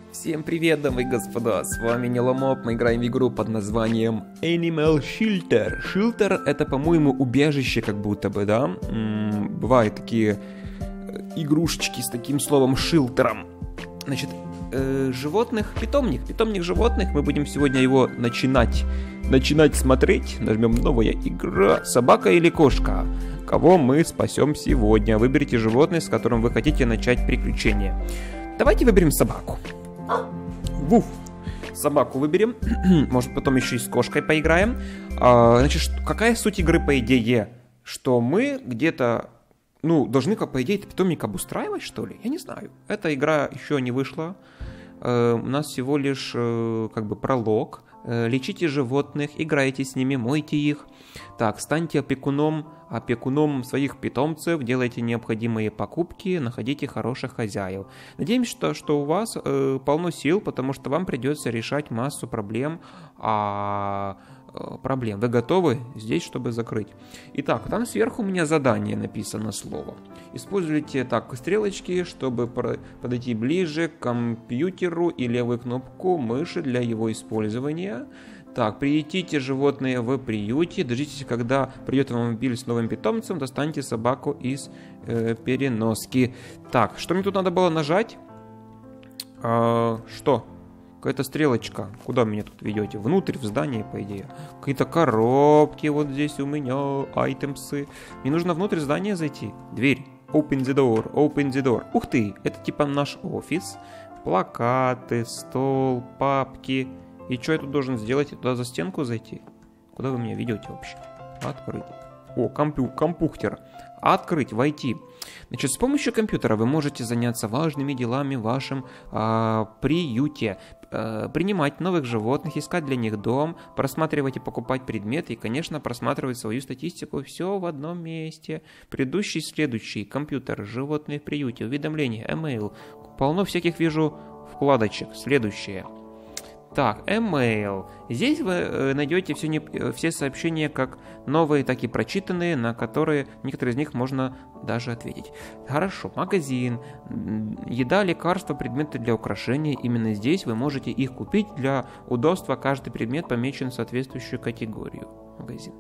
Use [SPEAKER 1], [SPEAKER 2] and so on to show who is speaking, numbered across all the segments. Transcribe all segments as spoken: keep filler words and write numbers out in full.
[SPEAKER 1] Всем привет, дамы и господа, с вами Неломоп, мы играем в игру под названием Animal Shelter. Shelter — это, по-моему, убежище как будто бы, да? М-м, бывают такие игрушечки с таким словом шилтером. Значит, э, животных, питомник, питомник животных, мы будем сегодня его начинать, начинать смотреть. Нажмем «Новая игра», собака или кошка. Кого мы спасем сегодня? Выберите животное, с которым вы хотите начать приключение. Давайте выберем собаку. Вуф. Собаку выберем. Может, потом еще и с кошкой поиграем. А, значит, какая суть игры, по идее? Что мы где-то, ну, должны, как по идее, питомник обустраивать, что ли? Я не знаю. Эта игра еще не вышла. А, у нас всего лишь, как бы, пролог. Лечите животных, играйте с ними, мойте их. Так, станьте опекуном, опекуном своих питомцев, делайте необходимые покупки, находите хороших хозяев. Надеемся, что, что у вас э, полно сил, потому что вам придется решать массу проблем. А, э, проблем. Вы готовы здесь, чтобы закрыть? Итак, там сверху у меня задание написано слово. Используйте так стрелочки, чтобы подойти ближе к компьютеру и левую кнопку мыши для его использования. Так, приютите животные в приюте, дождитесь, когда придет вам мобиль с новым питомцем, достаньте собаку из э, переноски. Так, что мне тут надо было нажать? А, что? Какая-то стрелочка. Куда меня тут ведете? Внутрь, в здание, по идее. Какие-то коробки вот здесь у меня, айтемсы. Мне нужно внутрь здания зайти. Дверь. Open the door, open the door. Ух ты, это типа наш офис. Плакаты, стол, папки. И что я тут должен сделать? Туда за стенку зайти? Куда вы меня ведете вообще? Открыть. О, компью, компьютер. Открыть, войти. Значит, с помощью компьютера вы можете заняться важными делами в вашем э, приюте. Э, принимать новых животных, искать для них дом, просматривать и покупать предметы и, конечно, просматривать свою статистику. Все в одном месте. Предыдущий, следующий. Компьютер, животные в приюте, уведомления, email. Полно всяких вижу вкладочек. Следующее. Так, email. Здесь вы найдете все, не, все сообщения как новые, так и прочитанные, на которые некоторые из них можно даже ответить. Хорошо, магазин. Еда, лекарства, предметы для украшения. Именно здесь вы можете их купить. Для удобства каждый предмет помечен в соответствующую категорию. Магазин.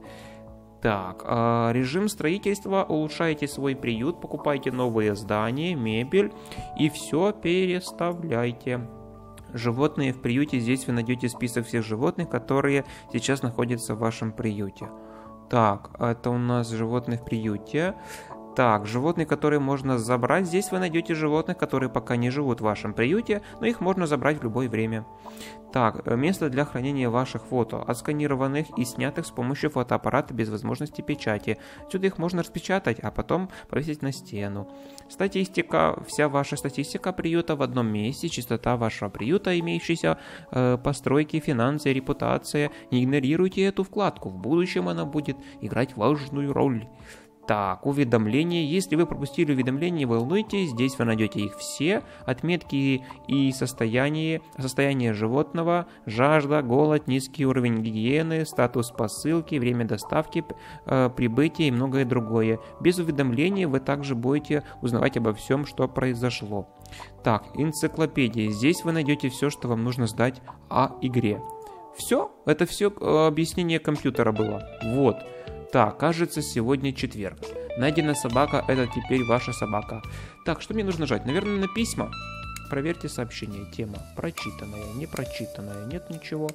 [SPEAKER 1] Так, э, режим строительства. Улучшайте свой приют, покупайте новые здания, мебель и все переставляйте. Животные в приюте. Здесь вы найдете список всех животных, которые сейчас находятся в вашем приюте. Так, это у нас животные в приюте. Так, животные, которые можно забрать. Здесь вы найдете животных, которые пока не живут в вашем приюте, но их можно забрать в любое время. Так, место для хранения ваших фото, отсканированных и снятых с помощью фотоаппарата без возможности печати. Отсюда их можно распечатать, а потом повесить на стену. Статистика. Вся ваша статистика приюта в одном месте. Чистота вашего приюта, имеющиеся э, постройки, финансы, репутация. Не игнорируйте эту вкладку. В будущем она будет играть важную роль. Так, уведомления. Если вы пропустили уведомления, не волнуйтесь, здесь вы найдете их все. Отметки и состояние, состояние животного, жажда, голод, низкий уровень гигиены, статус посылки, время доставки, э, прибытия и многое другое. Без уведомлений вы также будете узнавать обо всем, что произошло. Так, энциклопедия. Здесь вы найдете все, что вам нужно знать о игре. Все? Это все объяснение компьютера было. Вот. Так, кажется, сегодня четверг. Найдена собака, это теперь ваша собака. Так, что мне нужно нажать? Наверное, на письма. Проверьте сообщение. Тема. Прочитанная, не прочитанная. Нет ничего.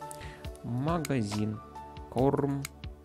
[SPEAKER 1] Магазин. Корм.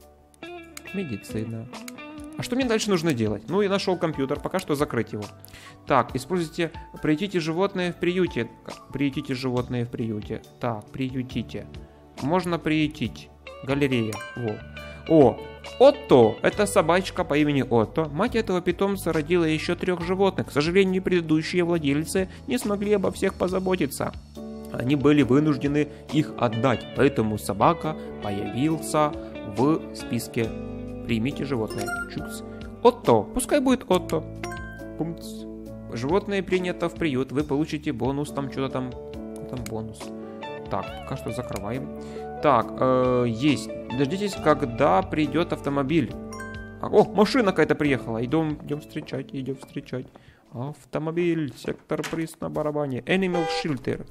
[SPEAKER 1] Медицина. А что мне дальше нужно делать? Ну, я нашел компьютер, пока что закрыть его. Так, используйте, приютите животные в приюте. Приютите животные в приюте. Так, приютите. Можно приютить. Галерея. Во. О, Отто, это собачка по имени Отто. Мать этого питомца родила еще трех животных. К сожалению, предыдущие владельцы не смогли обо всех позаботиться. Они были вынуждены их отдать, поэтому собака появился в списке. Примите животное. Чукс. Отто, пускай будет Отто. Пумц. Животное принято в приют, вы получите бонус, там что-то там, там бонус. Так, пока что закрываем. Так, э, есть. Дождитесь, когда придет автомобиль. О, машина какая-то приехала. Идем, идем встречать, идем встречать. Автомобиль, сектор приз на барабане. Animal Shelter.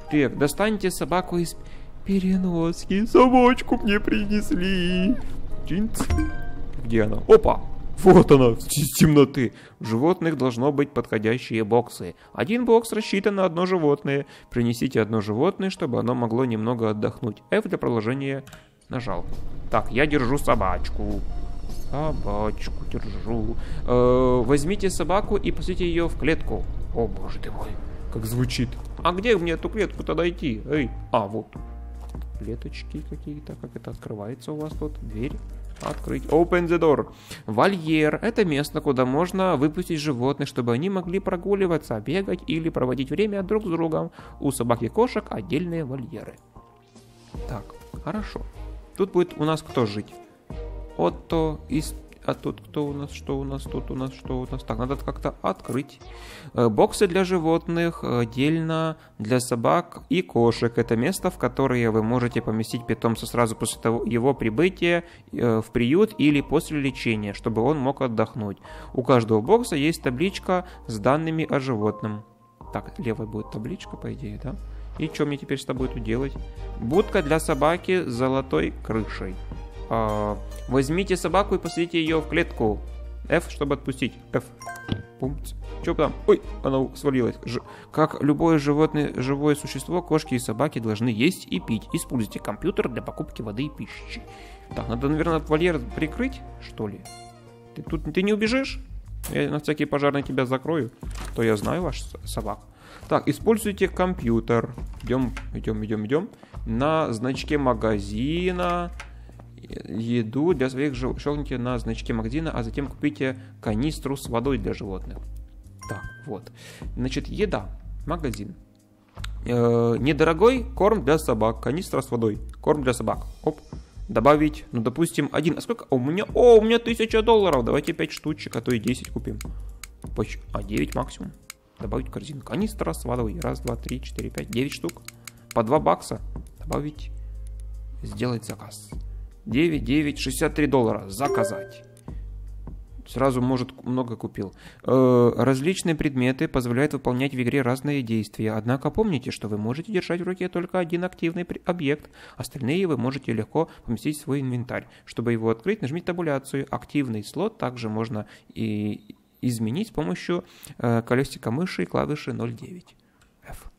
[SPEAKER 1] Так, достаньте собаку из переноски. Собачку мне принесли. Чинц. Где она? Опа! Вот она, из темноты. У животных должно быть подходящие боксы. Один бокс рассчитан на одно животное. Принесите одно животное, чтобы оно могло немного отдохнуть. F для продолжения нажал. Так, я держу собачку. Собачку держу. Э, возьмите собаку и посадите ее в клетку. О, боже ты мой, как звучит. А где мне эту клетку-то найти? Эй, а, вот. Клеточки какие-то. Как это открывается у вас тут? Дверь. Открыть. Open the door. Вольер – это место, куда можно выпустить животных, чтобы они могли прогуливаться, бегать или проводить время друг с другом. У собак и кошек отдельные вольеры. Так, хорошо. Тут будет у нас кто жить? Отто из... А тут кто у нас? Что у нас? Тут у нас? Что у нас? Так, надо как-то открыть. Боксы для животных отдельно для собак и кошек. Это место, в которое вы можете поместить питомца сразу после того, его прибытия в приют или после лечения, чтобы он мог отдохнуть. У каждого бокса есть табличка с данными о животном. Так, левой будет табличка, по идее, да? И что мне теперь с тобой тут делать? Будка для собаки с золотой крышей. А, возьмите собаку и посадите ее в клетку. F, чтобы отпустить. F. Пумц. Что там? Ой, она свалилась. Ж... Как любое животное, живое существо, кошки и собаки должны есть и пить. Используйте компьютер для покупки воды и пищи. Так, надо, наверное, вольер прикрыть, что ли? Ты тут ты не убежишь? Я на всякий пожарный тебя закрою. То я знаю ваш собак. Так, используйте компьютер. Идем, идем, идем, идем. На значке магазина еду для своих животных. Щелкните на значке магазина, а затем купите канистру с водой для животных. Так, вот. Значит, еда. Магазин. Э, недорогой корм для собак. Канистра с водой. Корм для собак. Оп. Добавить, ну, допустим, один. А сколько? О, у меня, о, у меня тысяча долларов. Давайте пять штучек, а то и десять купим. А, девять максимум. Добавить в корзину. Канистра с водой. Раз, два, три, четыре, пять, девять штук. По два бакса. Добавить. Сделать заказ. девять, девять, шестьдесят три доллара. Заказать. Сразу, может, много купил. Э, различные предметы позволяют выполнять в игре разные действия. Однако помните, что вы можете держать в руке только один активный объект. Остальные вы можете легко поместить в свой инвентарь. Чтобы его открыть, нажмите табуляцию. Активный слот также можно и изменить с помощью э, колесика мыши и клавиши ноль девять. F.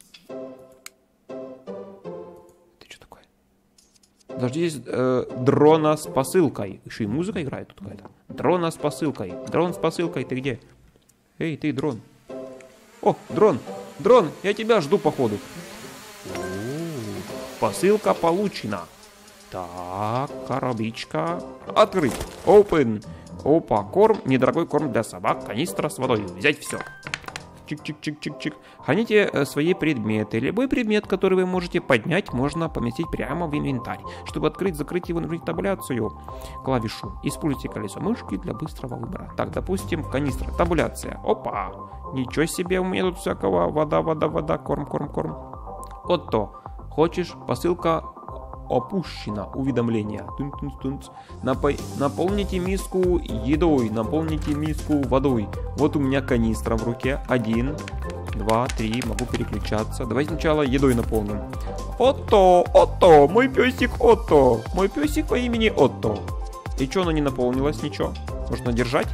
[SPEAKER 1] Подожди, здесь э, дрона с посылкой. Еще и музыка играет тут какая-то. Дрона с посылкой. Дрон с посылкой, ты где? Эй, ты, дрон. О, дрон. Дрон, я тебя жду, походу. О-о-о. Посылка получена. Так, коробичка. Открыть. Open. Опа, корм. Недорогой корм для собак. Канистра с водой. Взять все. Чик-чик-чик-чик-чик. Храните э, свои предметы. Любой предмет, который вы можете поднять, можно поместить прямо в инвентарь. Чтобы открыть, закрыть его, нажмите табуляцию. Клавишу. Используйте колесо мышки для быстрого выбора. Так, допустим, канистра. Табуляция. Опа. Ничего себе, у меня тут всякого. Вода, вода, вода. Корм, корм, корм. Отто. Хочешь? Посылка опущена. Уведомление. Тун-тун-тун. Напо- наполните миску едой. Наполните миску водой. Вот у меня канистра в руке. Один, два, три. Могу переключаться. Давайте сначала едой наполним. Отто! Отто! Мой песик Отто! Мой песик по имени Отто. И что, оно не наполнилось? Ничего. Можно держать?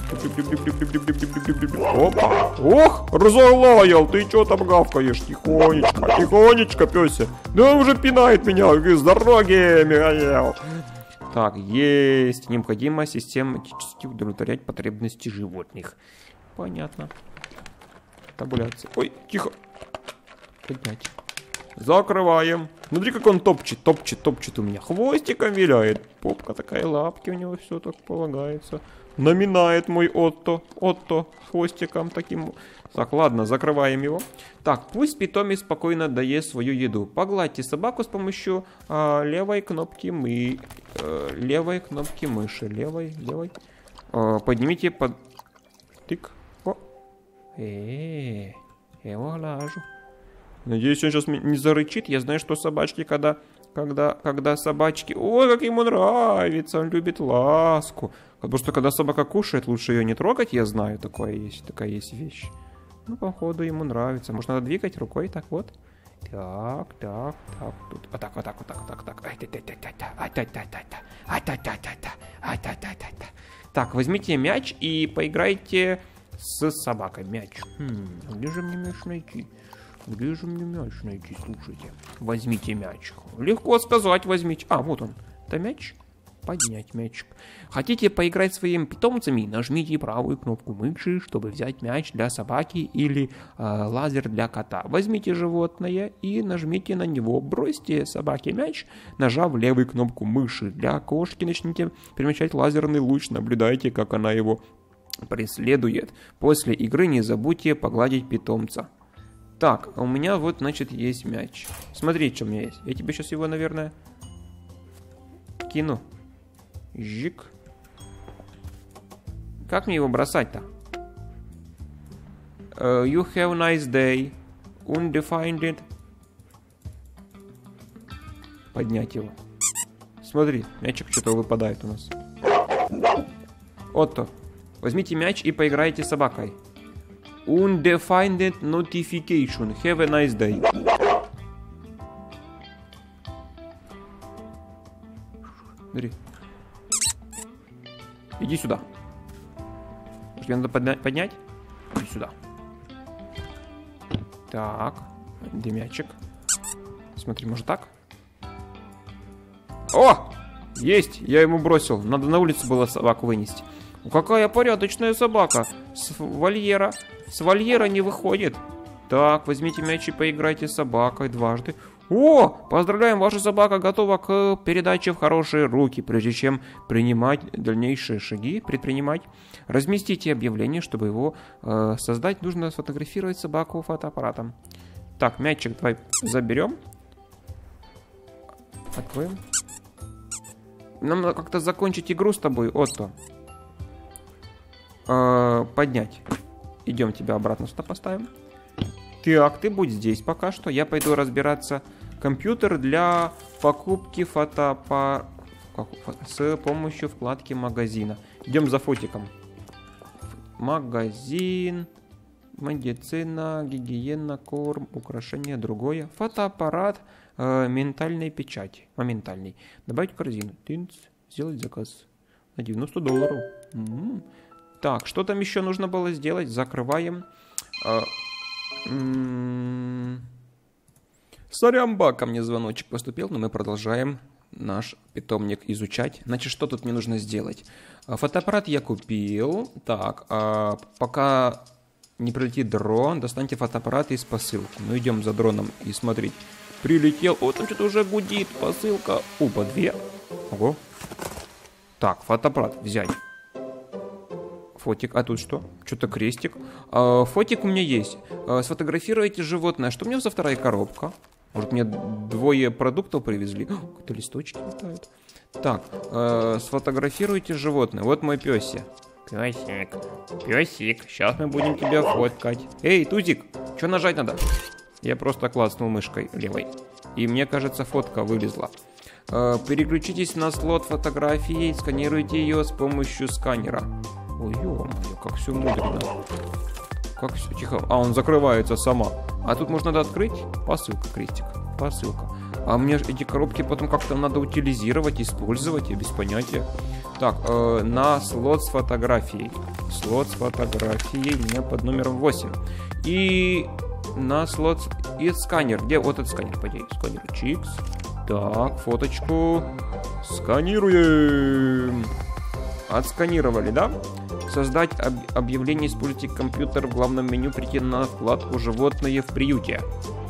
[SPEAKER 1] Опа! Ох, разолаял! Ты что там гавкаешь? Тихонечко, тихонечко, пёся. Да он уже пинает меня с дороги, Михаил. Так, есть. Необходимо систематически удовлетворять потребности животных. Понятно. Табуляция. Ой, тихо. Поднять. Закрываем. Смотри, как он топчет, топчет, топчет у меня. Хвостиком виляет. Попка такая, лапки у него, все так полагается. Наминает мой Отто. Отто хвостиком таким. Так, ладно, закрываем его. Так, пусть питомец спокойно доест свою еду. Погладьте собаку с помощью а, левой кнопки мы... А, левой кнопки мыши. Левой, левой. А, поднимите под... Тык. О. Э-э-э. Я его глажу. Надеюсь, он сейчас не зарычит. Я знаю, что собачки, когда... Когда, когда собачки... Ой, как ему нравится, он любит ласку. Потому что когда собака кушает, лучше ее не трогать, я знаю, такое есть, такая есть вещь. Ну, походу, ему нравится. Может, надо двигать рукой так вот. Так, так, так, тут. Вот так, вот так, вот так, вот так, так. Так, возьмите мяч и поиграйте с собакой. Мяч. Хм, где же мне мяч найти? Где же мне мяч найти? Слушайте. Возьмите мяч. Легко сказать, возьмите. А, вот он. Это мяч. Поднять мячик. Хотите поиграть своими питомцами? Нажмите правую кнопку мыши, чтобы взять мяч для собаки или э, лазер для кота. Возьмите животное и нажмите на него. Бросьте собаке мяч, нажав левую кнопку мыши. Для кошки начните перемещать лазерный луч. Наблюдайте, как она его преследует. После игры не забудьте погладить питомца. Так, а у меня вот, значит, есть мяч. Смотри, что у меня есть. Я тебе сейчас его, наверное, кину. Жик. Как мне его бросать-то? Uh, you have a nice day. Undefined. Поднять его. Смотри, мячик что-то выпадает у нас. Отто, возьмите мяч и поиграйте с собакой. Undefined notification. Have a nice day. Смотри. Иди сюда. Тебе надо подня- поднять? Иди сюда. Так. Где мячик? Смотри, может так? О! Есть! Я ему бросил. Надо на улицу было собаку вынести. Ну, какая порядочная собака. С вольера. С вольера не выходит. Так, возьмите мяч и поиграйте с собакой дважды. О, поздравляем, ваша собака готова к передаче в хорошие руки. Прежде чем принимать дальнейшие шаги, предпринимать, разместите объявление, чтобы его э, создать, нужно сфотографировать собаку фотоаппаратом. Так, мячик давай заберем. Откроем. Нам надо как-то закончить игру с тобой, Отто. Э, поднять. Идем, тебя обратно сюда поставим. Так, ты будь здесь пока что. Я пойду разбираться. Компьютер для покупки фотоаппарата с помощью вкладки магазина. Идем за фотиком. Магазин. Медицина, гигиена, корм, украшение, другое. Фотоаппарат э, ментальной печати. Моментальный. Добавить в корзину. Тынц. Сделать заказ. На девяносто долларов. М-м-м. Так, что там еще нужно было сделать? Закрываем. Э, Сорямба, ко мне звоночек поступил, но мы продолжаем наш питомник изучать. Значит, что тут мне нужно сделать? Фотоаппарат я купил. Так, а пока не прилетит дрон, достаньте фотоаппарат из посылки. Мы идем за дроном и смотреть. Прилетел. О, там что-то уже гудит. Посылка. Опа, две. Ого. Так, фотоаппарат взять. Фотик, а тут что? Что-то крестик. А, фотик у меня есть. А, сфотографируйте животное. Что у меня за вторая коробка? Может, мне двое продуктов привезли? Какие-то листочки летают. Так, а, сфотографируйте животное. Вот мой пёсик. Пёсик, пёсик, сейчас мы будем тебя фоткать. Эй, Тузик, что нажать надо? Я просто клацнул мышкой левой. И мне кажется, фотка вылезла. А, переключитесь на слот фотографии и сканируйте ее с помощью сканера. Ой, ё-моё, как все мудрено. Как все тихо. А, он закрывается сама. А тут можно надо открыть. Посылка, крестик. Посылка. А мне эти коробки потом как-то надо утилизировать, использовать. Я без понятия. Так, э, на слот с фотографией. Слот с фотографией у меня под номером восемь. И на слот и сканер. Где вот этот сканер, по идее? Сканер. Чикс. Так, фоточку. Сканируем. Отсканировали, да? Создать об объявление, используйте компьютер в главном меню, прийти на вкладку «Животные в приюте».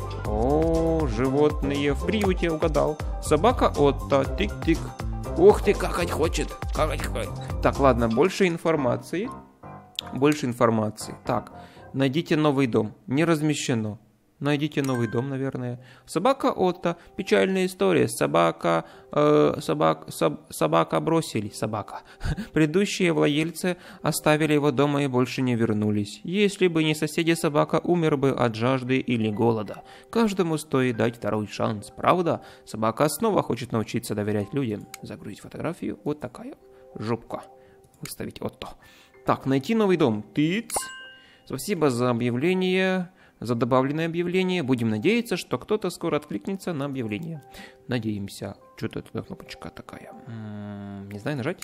[SPEAKER 1] О, животные в приюте, угадал. Собака Отто, тик-тик. Ух ты, какать хочет. Какать хочет. Так, ладно, больше информации. Больше информации. Так, найдите новый дом. Не размещено. Найдите новый дом, наверное. Собака Отто. Печальная история. Собака... Э, собак, соб, собака бросили. Собака. Предыдущие владельцы оставили его дома и больше не вернулись. Если бы не соседи, собака умер бы от жажды или голода. Каждому стоит дать второй шанс. Правда? Собака снова хочет научиться доверять людям. Загрузить фотографию. Вот такая жопка. Выставить Отто. Так, найти новый дом. Тыц. Спасибо за объявление. за добавленное объявление. Будем надеяться, что кто-то скоро откликнется на объявление. Надеемся. Что-то это кнопочка такая. М-м, не знаю, нажать?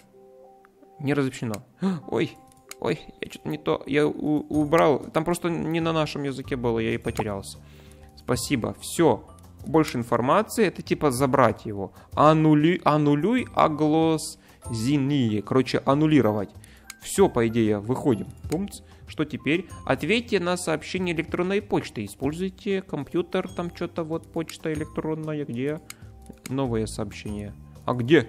[SPEAKER 1] Не разрешено. Ой, ой, я что-то не то. Я у- убрал. Там просто не на нашем языке было, я и потерялся. Спасибо. Все. Больше информации. Это типа забрать его. Аннули, аннулюй оглосзиние. Короче, аннулировать. Все, по идее, выходим. Пумц. Что теперь? Ответьте на сообщение электронной почты. Используйте компьютер, там что-то вот почта электронная. Где? Новое сообщение. А где?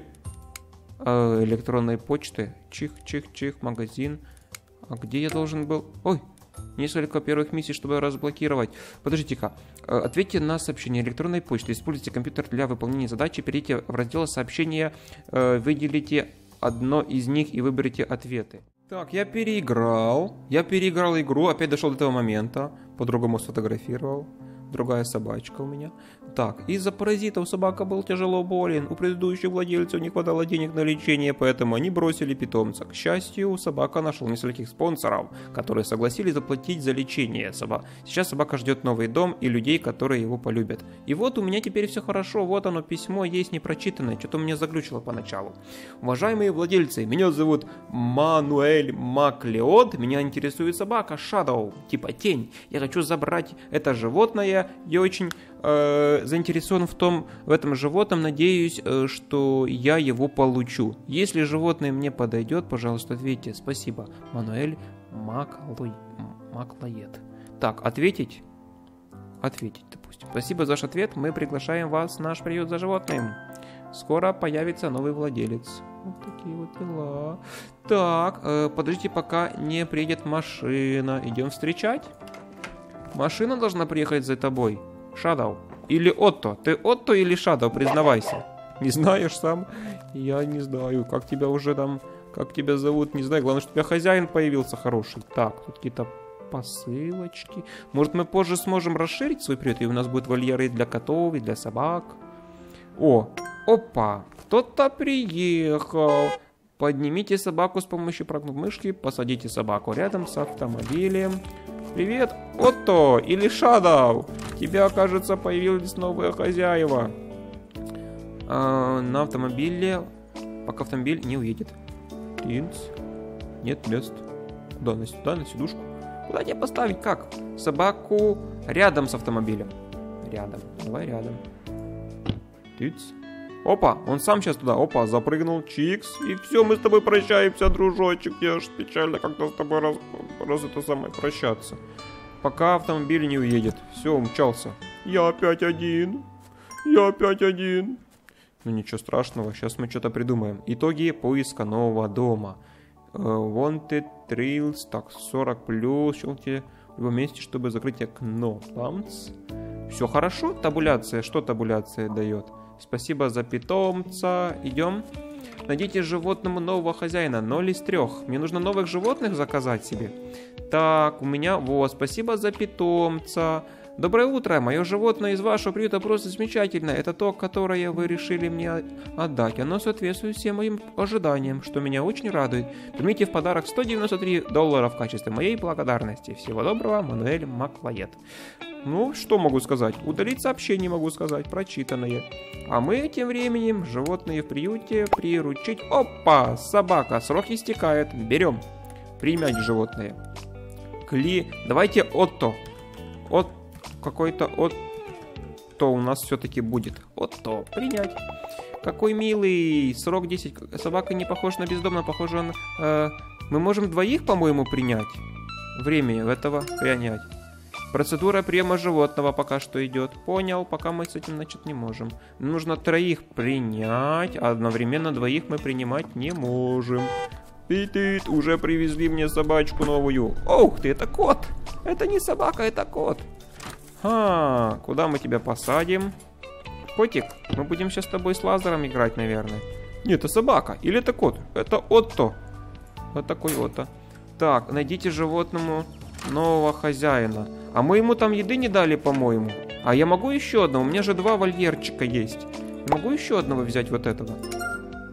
[SPEAKER 1] Э, электронной почты. Чих-чих-чих, магазин. А где я должен был? Ой, несколько первых миссий, чтобы разблокировать. Подождите-ка. Э, ответьте на сообщение электронной почты. Используйте компьютер для выполнения задачи. Перейдите в раздел сообщения. Э, выделите одно из них и выберите ответы. Так, я переиграл. Я переиграл игру, опять дошел до этого момента. По-другому сфотографировал. Другая собачка у меня. Так, из-за паразитов собака был тяжело болен. У предыдущих владельцев не хватало денег на лечение, поэтому они бросили питомца. К счастью, собака нашел нескольких спонсоров, которые согласились заплатить за лечение собак. Сейчас собака ждет новый дом и людей, которые его полюбят. И вот у меня теперь все хорошо. Вот оно, письмо есть непрочитанное. Что-то меня заглючило поначалу. Уважаемые владельцы, меня зовут Мануэль Маклеод. Меня интересует собака Shadow, типа тень. Я хочу забрать это животное. Я очень э, заинтересован в том, в этом животном. Надеюсь, э, что я его получу. Если животное мне подойдет, пожалуйста, ответьте. Спасибо. Мануэль Маклой... Маклоед. Так, ответить? Ответить, допустим. Спасибо за ваш ответ. Мы приглашаем вас в наш приют за животным. Скоро появится новый владелец. Вот такие вот дела. Так, э, подождите, пока не приедет машина. Идем встречать. Машина должна приехать за тобой. Shadow. Или Отто. Ты Отто или Shadow, признавайся. Не знаешь сам? Я не знаю, как тебя уже там... Как тебя зовут, не знаю. Главное, что у тебя хозяин появился хороший. Так, тут какие-то посылочки. Может, мы позже сможем расширить свой приют, и у нас будут вольеры для котов и для собак. О, опа. Кто-то приехал. Поднимите собаку с помощью прогнув мышки. Посадите собаку рядом с автомобилем. Привет, Отто или Shadow. Тебя, кажется, появились новые хозяева. А, на автомобиле, пока автомобиль не уедет. Тинц. Нет мест. Куда? На сюда, на сидушку. Куда тебе поставить? Как? Собаку рядом с автомобилем. Рядом. Давай рядом. Тинц. Опа, он сам сейчас туда. Опа, запрыгнул. Чикс. И все, мы с тобой прощаемся, дружочек. Я ж печально как-то с тобой раз, раз это самое прощаться. Пока автомобиль не уедет. Все, умчался. Я опять один. Я опять один. Ну ничего страшного, сейчас мы что-то придумаем. Итоги поиска нового дома. Uh, wanted Trails. Так, сорок плюс. Щелкните в любом месте, чтобы закрыть окно. Памц. Все хорошо. Табуляция. Что табуляция дает? Спасибо за питомца. Идем. Найдите животному нового хозяина. ноль из трех. Мне нужно новых животных заказать себе. Так, у меня... Вот, спасибо за питомца. Доброе утро. Мое животное из вашего приюта просто замечательное. Это то, которое вы решили мне отдать. Оно соответствует всем моим ожиданиям, что меня очень радует. Примите в подарок сто девяносто три доллара в качестве моей благодарности. Всего доброго, Мануэль Маклоед. Ну, что могу сказать? Удалить сообщение могу сказать, прочитанное. А мы тем временем животные в приюте приручить. Опа, собака, срок истекает. Берем. Примять животное. Кли. Давайте Отто. От какой-то Отто у нас все-таки будет. Отто. Принять. Какой милый. Срок десять. Собака не похожа на бездомного. Похоже, он... Э, мы можем двоих, по-моему, принять. Время этого принять. Процедура приема животного пока что идет. Понял, пока мы с этим, значит, не можем. Нужно троих принять, а одновременно двоих мы принимать не можем. Пит-пит, уже привезли мне собачку новую. Ух ты, это кот. Это не собака, это кот. Ха, куда мы тебя посадим? Котик, мы будем сейчас с тобой с лазером играть, наверное. Нет, это собака. Или это кот? Это Отто. Вот такой Отто. Так, найдите животному нового хозяина. А мы ему там еды не дали, по-моему. А я могу еще одного? У меня же два вольерчика есть. Могу еще одного взять вот этого?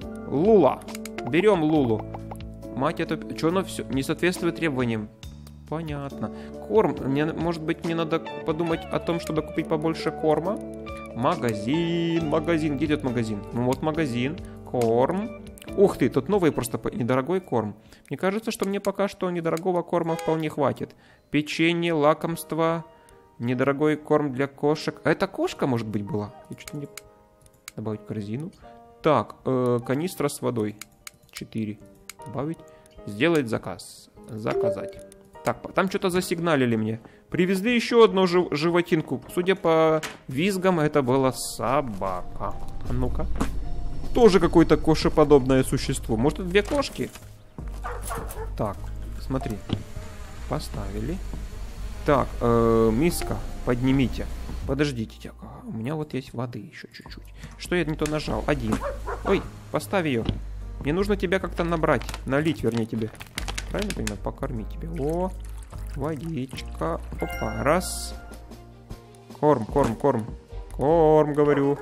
[SPEAKER 1] Лула. Берем Лулу. Мать, это... Что оно все не соответствует требованиям? понятно. Корм. Мне, может быть, мне надо подумать о том, чтобы купить побольше корма? Магазин, магазин. Где идет магазин? Ну вот магазин. Корм. Ух ты, тут новый просто недорогой корм. Мне кажется, что мне пока что недорогого корма вполне хватит. Печенье, лакомство, недорогой корм для кошек. А это кошка, может быть, была? Я что-то не... Добавить в корзину. Так, э, канистра с водой. четыре. Добавить. Сделать заказ. Заказать. Так, там что-то засигналили мне. Привезли еще одну жив животинку. Судя по визгам, это была собака. А ну-ка. Тоже какое-то кошеподобное существо. Может, это две кошки? Так, смотри. Поставили. Так, э, миска, поднимите. Подождите, тяга. У меня вот есть воды еще чуть-чуть. Что я не то нажал? Один. Ой, поставь ее. Мне нужно тебя как-то набрать. Налить, вернее, тебе. Правильно понимаю? Покормить тебя. О, водичка. Опа, раз. Корм, корм, корм. Корм, говорю.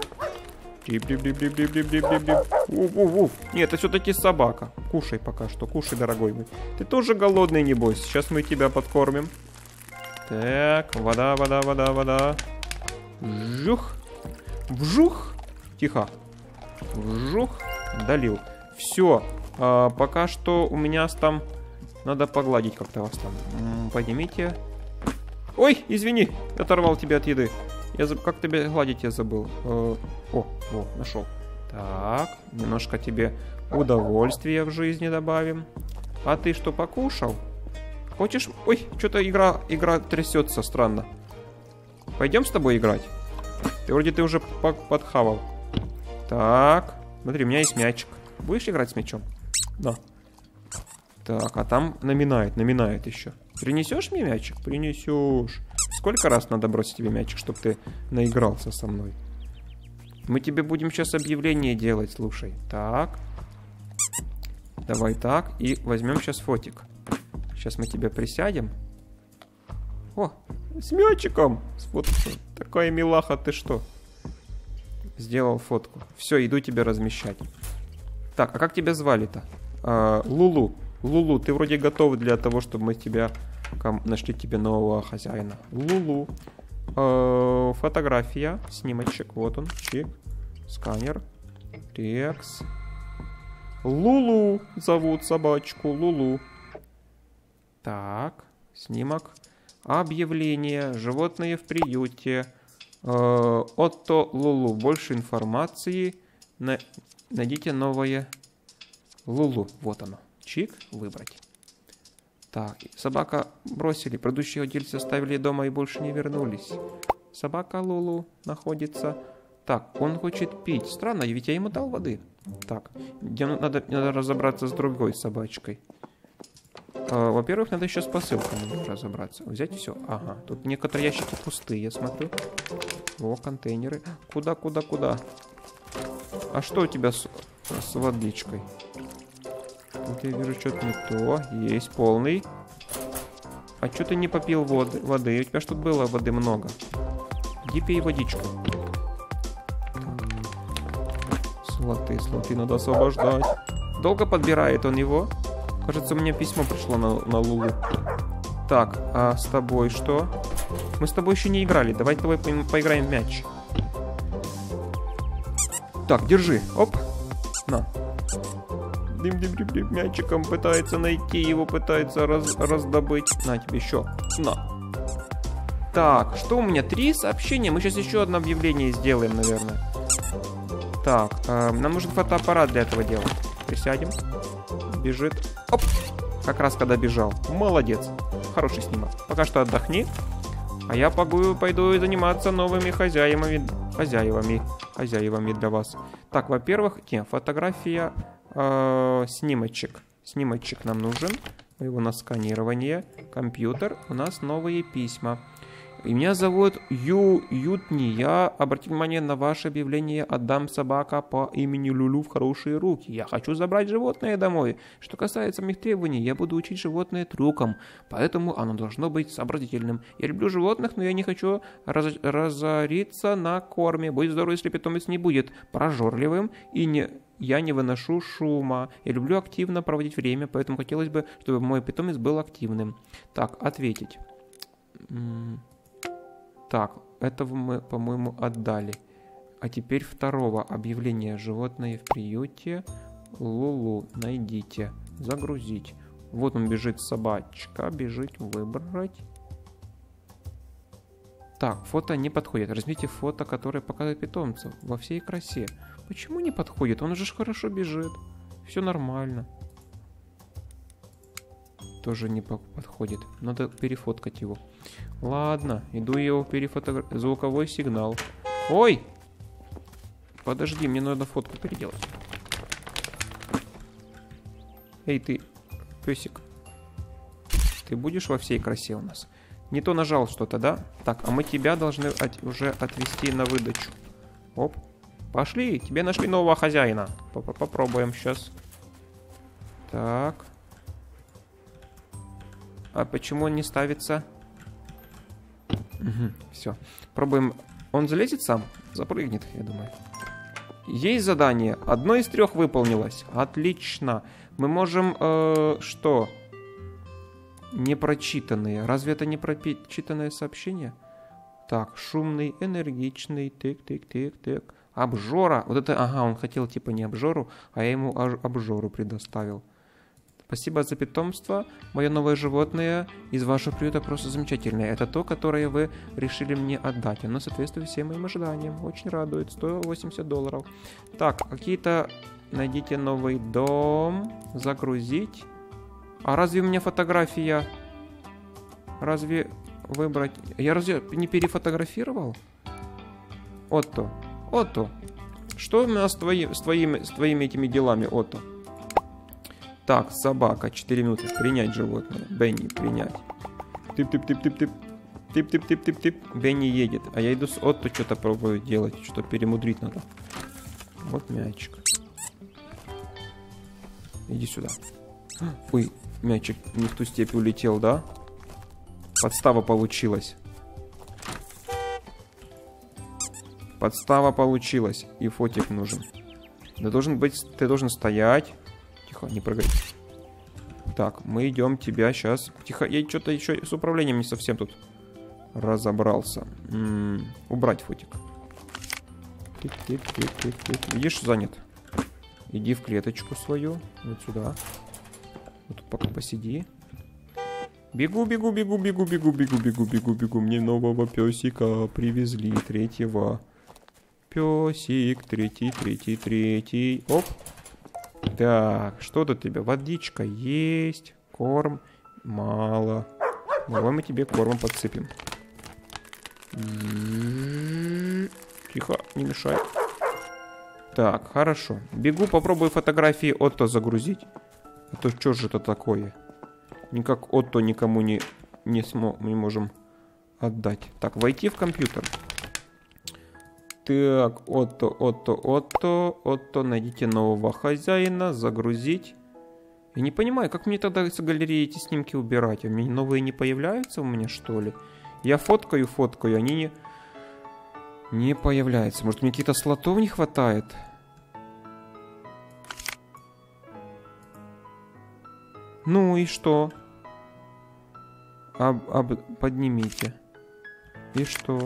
[SPEAKER 1] Уф-уф-уф. Нет, это все-таки собака. Кушай пока что, кушай, дорогой мой. Ты тоже голодный, небось. Сейчас мы тебя подкормим. Так, вода, вода, вода, вода. Вжух. Вжух. Тихо. Вжух. Долил. Все. А, пока что у меня там... Надо погладить как-то вас там. М-м, поднимите. Ой, извини, оторвал тебя от еды. Я заб... Как тебе гладить я забыл. Э, о, о, нашел. Так, немножко тебе удовольствия в жизни добавим. А ты что, покушал? Хочешь? Ой, что-то игра, игра трясется странно. Пойдем с тобой играть? Ты вроде ты уже подхавал. Так, смотри, у меня есть мячик. Будешь играть с мячом? Да. Так, а там наминает, наминает еще. Принесешь мне мячик? Принесешь. Сколько раз надо бросить тебе мячик, чтобы ты наигрался со мной? Мы тебе будем сейчас объявление делать, слушай. Так. Давай так. И возьмем сейчас фотик. Сейчас мы тебя присядем. О, с мячиком. Вот такая милаха, ты что? Сделал фотку. Все, иду тебя размещать. Так, а как тебя звали-то? А, Лулу. Лулу, ты вроде готов для того, чтобы мы тебя нашли тебе нового хозяина. Лулу. Э, фотография, снимочек, вот он, чик, сканер, текс. Лулу зовут собачку, Лулу. Так, снимок. Объявление, животные в приюте. Э, Отто Лулу. Больше информации. На... Найдите новое Лулу. Вот оно. Чик, выбрать. Так, собака бросили. Предыдущие владельцы оставили дома и больше не вернулись. Собака Лулу находится. Так, он хочет пить. Странно, ведь я ему дал воды. Так, надо, надо разобраться с другой собачкой. А, во-первых, надо еще с посылками разобраться. Взять все. Ага, тут некоторые ящики пустые, я смотрю. О, контейнеры. Куда, куда, куда? А что у тебя с, с водичкой? Тут я вижу что-то не то. Есть полный. А что ты не попил воды? воды? У тебя ж тут было воды много. Иди пей водичку. Слоты, слоты надо освобождать. Долго подбирает он его? Кажется, у меня письмо пришло на, на Лулу. Так, а с тобой что? Мы с тобой еще не играли. Давай с тобой по поиграем в мяч. Так, держи. Оп. На. Дым-дым-дым-дым. Мячиком пытается найти его, пытается раз раздобыть. На тебе еще. На. Так, что у меня? Три сообщения. Мы сейчас еще одно объявление сделаем, наверное. Так, э, нам нужен фотоаппарат для этого дела. Присядем. Бежит. Оп. Как раз когда бежал. Молодец. Хороший снимок. Пока что отдохни. А я пойду, пойду заниматься новыми хозяевами. Хозяевами. Хозяевами для вас. Так, во-первых, не, фотография, э, снимочек. Снимочек нам нужен. Его на сканирование. Компьютер. У нас новые письма. И меня зовут Ю Ютни. Я, обратите внимание на ваше объявление, отдам собака по имени Лулу в хорошие руки. Я хочу забрать животное домой. Что касается моих требований, я буду учить животное трюкам, поэтому оно должно быть сообразительным. Я люблю животных, но я не хочу раз разориться на корме. Будет здорово, если питомец не будет прожорливым и не, я не выношу шума. Я люблю активно проводить время, поэтому хотелось бы, чтобы мой питомец был активным. Так, ответить. Так, этого мы, по-моему, отдали. А теперь второго объявления. Животные в приюте. Лулу, найдите. Загрузить. Вот он бежит, собачка. Бежит, выбрать. Так, фото не подходит. Разместите фото, которое показывает питомца во всей красе. Почему не подходит? Он же ж хорошо бежит. Все нормально. Тоже не подходит. Надо перефоткать его. Ладно, иду его перефотографировать. Звуковой сигнал. Ой! Подожди, мне надо фотку переделать. Эй, ты, песик. Ты будешь во всей красе у нас? Не то нажал что-то, да? Так, а мы тебя должны от, уже отвезти на выдачу. Оп. Пошли, тебе нашли нового хозяина. Попробуем сейчас. Так. А почему он не ставится? Угу, все. Пробуем. Он залезет сам? Запрыгнет, я думаю. Есть задание. Одно из трех выполнилось. Отлично. Мы можем... Э, что? Непрочитанные. Разве это не прочитанное сообщение? Так, шумный, энергичный. Тык-тык-тык-тык. Обжора. Вот это... Ага, он хотел типа не обжору, а я ему обжору предоставил. Спасибо за питомство. Мое новое животное из вашего приюта просто замечательное. Это то, которое вы решили мне отдать. Оно соответствует всем моим ожиданиям. Очень радует. сто восемьдесят долларов. Так, какие-то... Найдите новый дом. Загрузить. А разве у меня фотография? Разве выбрать... Я разве не перефотографировал? Отто. Отто. Что у нас с, твои... с, твоими... с твоими этими делами, Отто? Так, собака, четыре минуты. Принять животное. Бенни, принять. Тип-тип-тип-тип-тип. Тип-тип-тип-тип-тип. Бенни едет. А я иду с Отто что-то пробую делать. Что-то перемудрить надо. Вот мячик. Иди сюда. Ой, мячик не в ту степь улетел, да? Подстава получилась. Подстава получилась. И фотик нужен. Да должен быть... Ты должен стоять. Тихо, не прыгай. Так, мы идем тебя сейчас. Тихо, я что-то еще с управлением не совсем тут разобрался. М-м, убрать фотик. Тик-тик-тик-тик-тик. Видишь, занят. Иди в клеточку свою. Вот сюда. Вот тут пока посиди. Бегу, бегу, бегу, бегу, бегу, бегу, бегу, бегу, бегу. Мне нового песика привезли. Третьего. Песик. Третий, третий, третий. Оп. Так, что тут у тебя? Водичка есть. Корм. Мало. Давай мы тебе кормом подсыпем. Тихо, не мешай. Так, хорошо. Бегу, попробую фотографии Отто загрузить. А то что же это такое? Никак Отто никому не, не, смо, не можем отдать. Так, войти в компьютер. Так, Отто, Отто, Отто, Отто, найдите нового хозяина, загрузить. Я не понимаю, как мне тогда с галереи эти снимки убирать? У меня новые не появляются у меня, что ли? Я фоткаю, фоткаю, они не... Не появляются. Может, мне каких-то слотов не хватает? Ну и что? Об, об, поднимите. И что?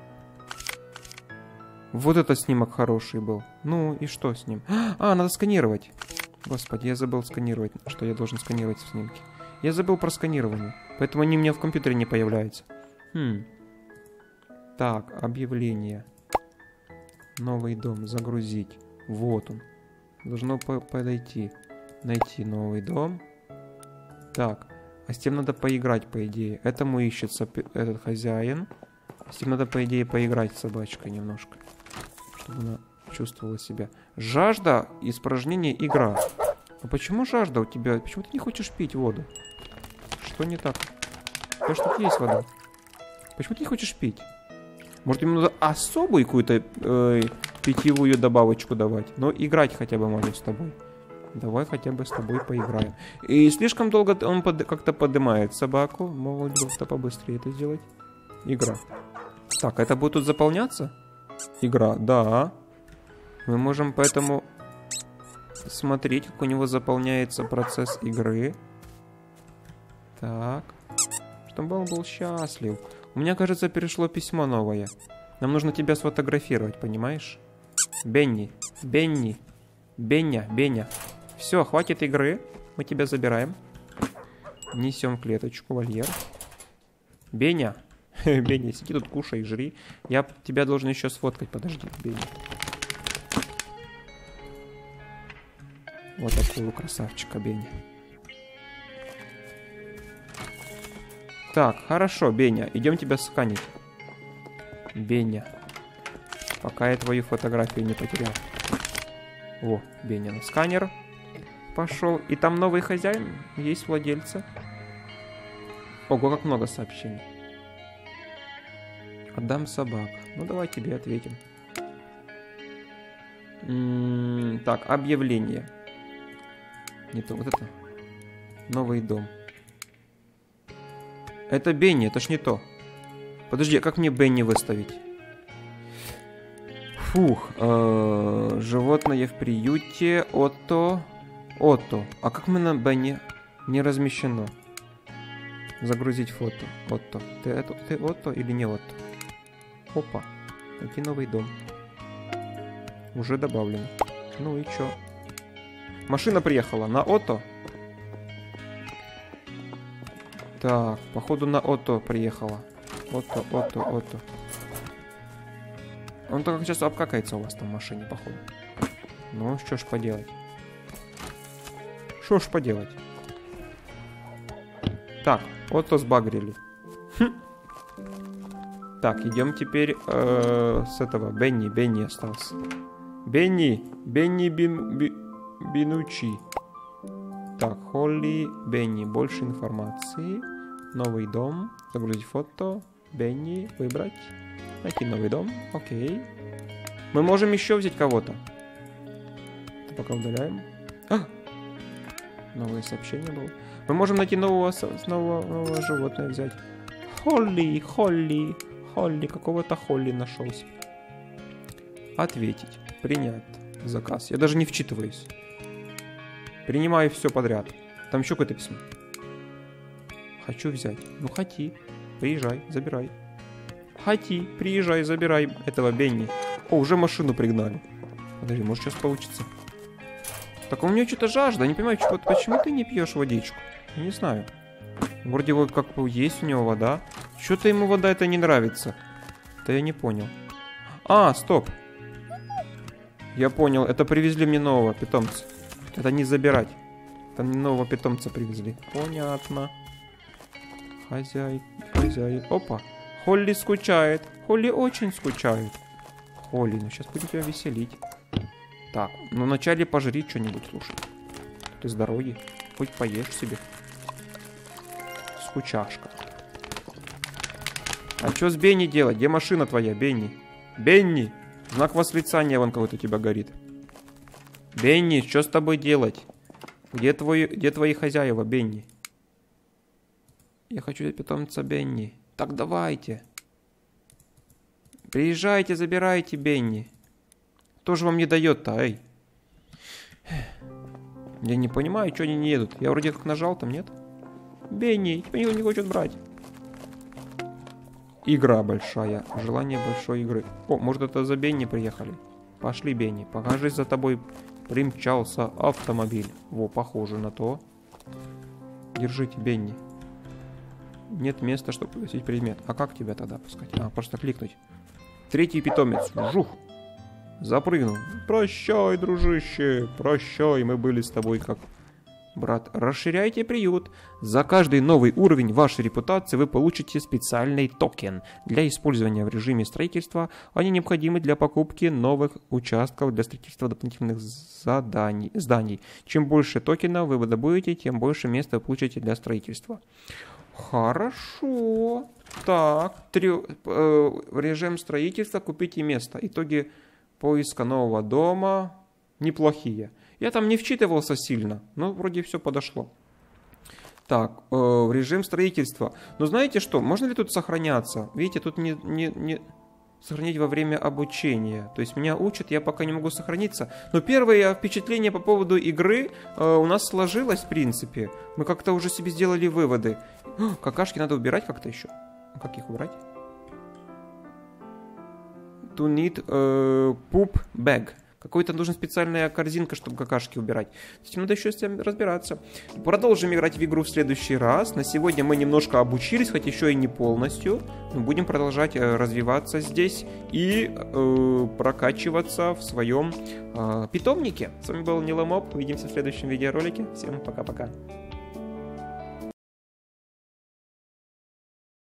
[SPEAKER 1] Вот этот снимок хороший был. Ну и что с ним? А, надо сканировать. Господи, я забыл сканировать, что я должен сканировать в снимке. Я забыл про сканирование. Поэтому они у меня в компьютере не появляются. Хм. Так, объявление. Новый дом. Загрузить. Вот он. Должно по подойти. Найти новый дом. Так. А с тем надо поиграть, по идее. Этому ищется этот хозяин. С тем надо, по идее, поиграть с собачкой немножко. Чтобы она чувствовала себя. Жажда, испражнение, игра. А почему жажда у тебя? Почему ты не хочешь пить воду? Что не так? Потому что тут есть вода. Почему ты не хочешь пить? Может, ему надо особую какую-то э, питьевую добавочку давать? Но играть хотя бы можно с тобой. Давай хотя бы с тобой поиграем. И слишком долго он под, как-то поднимает собаку. Могут как-то побыстрее это сделать. Игра. Так, это будет тут заполняться? Игра, да. Мы можем поэтому смотреть, как у него заполняется процесс игры. Так. Чтобы он был счастлив. У меня, кажется, перешло письмо новое. Нам нужно тебя сфотографировать, понимаешь? Бенни, Бенни, Беня, Беня. Все, хватит игры. Мы тебя забираем. Несем клеточку, вольер. Беня. Беня, сиди тут, кушай, жри. Я тебя должен еще сфоткать, подожди, Беня. Вот такого красавчика, Беня. Так, хорошо, Беня, идем тебя сканить. Беня. Пока я твою фотографию не потерял. О, Беня на сканер пошел. И там новый хозяин, есть владельцы. Ого, как много сообщений. Отдам собак. Ну, давай тебе ответим. М-м, так, объявление. Не то, вот это. Новый дом. Это Бенни, это ж не то. Подожди, а как мне Бенни выставить? Фух. Э-э, животное в приюте. Отто. Отто. А как мы на Бенни не размещено? Загрузить фото. Отто. Ты, это, ты Отто или не Отто? Опа. Найти новый дом. Уже добавлено. Ну и чё? Машина приехала на Отто. Так, походу на Отто приехала. Отто, Отто, Отто. Он только сейчас обкакается у вас там в машине, походу. Ну, что ж поделать. Что ж поделать. Так, Отто сбагрили. Хм. Так, идем теперь э, с этого. Бенни, Бенни остался. Бенни, Бенни Бин, Би, Бинучи. Так, Холли, Бенни. Больше информации. Новый дом. Загрузить фото. Бенни. Выбрать. Найти новый дом. Окей. Мы можем еще взять кого-то. Это пока удаляем. А! Новое сообщение было. Мы можем найти нового, нового, нового животное взять. Холли, Холли, Холли. Какого-то Холли нашелся. Ответить. Принять заказ. Я даже не вчитываюсь. Принимаю все подряд. Там еще какое-то письмо. Хочу взять. Ну, хоти. Приезжай, забирай. Хоти, приезжай, забирай этого Бенни. О, уже машину пригнали. Подожди, может сейчас получится. Так у меня что-то жажда. Не понимаю, что, почему ты не пьешь водичку? Не знаю. Вроде вот как бы есть у него вода. Что-то ему вода это не нравится. Да я не понял. А, стоп. Я понял, это привезли мне нового питомца. Это не забирать. Там нового питомца привезли. Понятно. Хозяй, хозяй. Опа. Холли скучает. Холли очень скучает. Холли, ну сейчас будем тебя веселить. Так, ну вначале пожри что-нибудь, слушай. Ты с дороги. Хоть поешь себе. Скучашка. А что с Бенни делать? Где машина твоя, Бенни? Бенни! Знак восклицания вон кого-то у тебя горит. Бенни, что с тобой делать? Где твой, где твои хозяева, Бенни? Я хочу питомца Бенни. Так давайте. Приезжайте, забирайте Бенни. Кто же вам не дает-то, эй? Я не понимаю, что они не едут. Я вроде как нажал, там нет? Бенни, никто не хочет брать. Игра большая. Желание большой игры. О, может это за Бенни приехали? Пошли, Бенни. Покажись, за тобой примчался автомобиль. Во, похоже на то. Держите, Бенни. Нет места, чтобы повесить предмет. А как тебя тогда пускать? А, просто кликнуть. Третий питомец. Жух. Запрыгнул. Прощай, дружище. Прощай, мы были с тобой как... Брат, расширяйте приют. За каждый новый уровень вашей репутации вы получите специальный токен. Для использования в режиме строительства они необходимы для покупки новых участков для строительства дополнительных заданий, зданий. Чем больше токенов вы добудете, тем больше места вы получите для строительства. Хорошо. Так, три, э, режим строительства, купите место. Итоги поиска нового дома неплохие. Я там не вчитывался сильно, но вроде все подошло. Так, э, в режим строительства. Ну знаете что, можно ли тут сохраняться? Видите, тут не, не, не, Сохранить во время обучения. То есть меня учат, я пока не могу сохраниться. Но первое впечатление по поводу игры э, у нас сложилось, в принципе. Мы как-то уже себе сделали выводы. О, какашки надо убирать как-то еще. Как их убрать? To need uh, poop bag. Какой-то нужна специальная корзинка, чтобы какашки убирать. С этим надо еще с этим разбираться. Продолжим играть в игру в следующий раз. На сегодня мы немножко обучились, хоть еще и не полностью. Но будем продолжать э, развиваться здесь и э, прокачиваться в своем э, питомнике. С вами был Ниломоп. Увидимся в следующем видеоролике. Всем пока-пока.